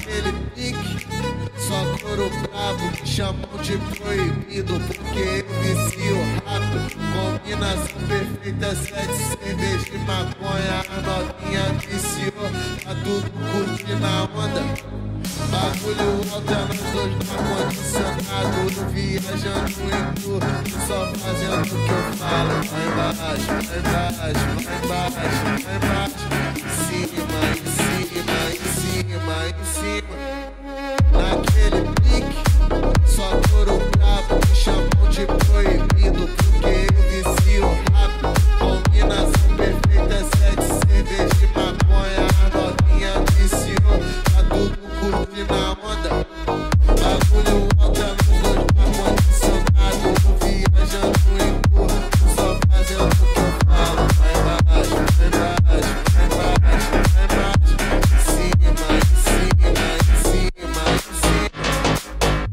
naquele pique. Só couro bravo me chamam de proibido, porque eu vicio rápido. Combinação perfeita, 7 cervejas de maconha. A novinha viciou, tá tudo curtindo a onda. Bagulho alto é nós dois no ar-condicionado, viajando em tudo, só fazendo o que eu falo. Vai embaixo, vai embaixo, vai embaixo, vai embaixo. Em cima, em cima, em cima. Naquele pique, só couro bravo me chamam de proibido, porque eu vicio rápido. Combinação perfeita, 7 cervejas de maconha. A novinha viciou, tá tudo curtindo a onda. Bagulho alto é nos dois ar-condicionado, viajando em tudo, só fazendo o que eu falo. Vai embaixo, vai embaixo, vai embaixo, vai embaixo. Em cima, em cima, em cima, em cima.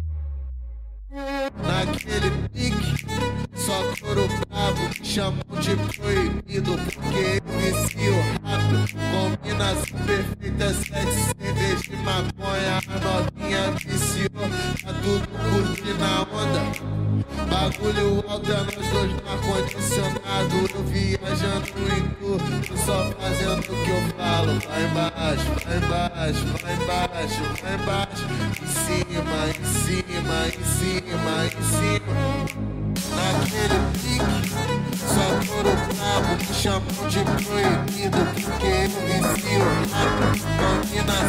Naquele pique, só couro bravo me chamam de proibido, porque eu vicio rápido. Combinação perfeita, 7 cervejas de maconha. A novinha viciou, tá tudo curtindo a onda. Bagulho alto é nós dois no ar-condicionado, eu viajando em tudo, só fazendo o que eu falo. Vai embaixo, vai embaixo, vai embaixo, vai embaixo. Em cima, em cima, em cima, em cima. Naquele pique, só couro bravo me chamam de proibido, porque eu vicio rápido. Combina